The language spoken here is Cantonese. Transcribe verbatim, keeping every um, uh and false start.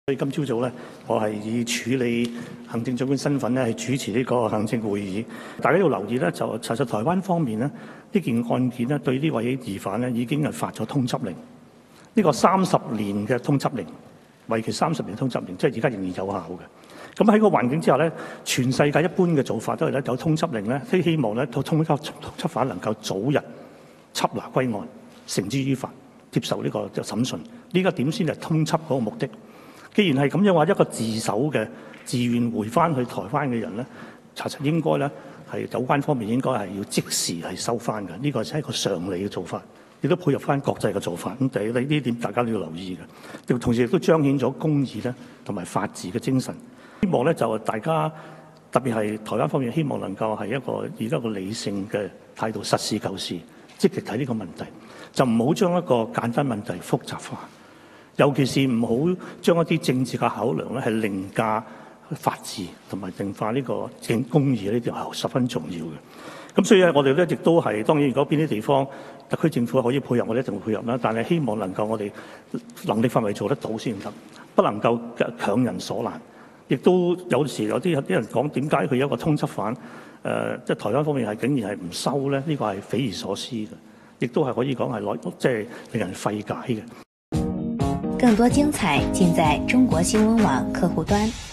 所以今朝早咧，我係以處理行政長官身份咧，係主持呢個行政會議。大家要留意咧，就查實台灣方面咧，呢件案件咧，對呢位疑犯咧已經係發咗通緝令。呢個三十年嘅通緝令，為期三十年通緝令，即係而家仍然有效嘅。咁喺個環境之下咧，全世界一般嘅做法都係咧有通緝令咧，都希望咧通通緝通緝犯能夠早日緝拿歸案，繩之於法，接受呢個審訊。呢個點先係通緝嗰個目的。既然係咁樣話，一個自首嘅自願回翻去台灣嘅人咧，查實應該咧係有關方面應該係要即時係收翻嘅。呢個係一個常理嘅做法，亦都配合翻國際嘅做法。咁第呢呢點大家都要留意嘅。同時亦都彰顯咗公義咧同埋法治嘅精神。希望咧就大家特別係台灣方面，希望能夠係一個以一個理性嘅態度，實事求是，積極睇呢個問題，就唔好將一個簡單問題複雜化。尤其是唔好將一啲政治嘅考量咧，係凌駕法治同埋淨化呢個正公義呢條係十分重要嘅。咁所以咧，我哋咧亦都係當然，如果邊啲地方特區政府可以配合，我哋一定會配合啦。但係希望能夠我哋能力範圍做得到先得，不能夠強人所難。亦都有時有啲有啲人講點解佢有一個通緝犯，誒、呃、即係台灣方面係竟然係唔收咧？呢、這個係匪夷所思嘅，亦都係可以講係內即係令人費解嘅。 更多精彩盡在中國新聞網客戶端。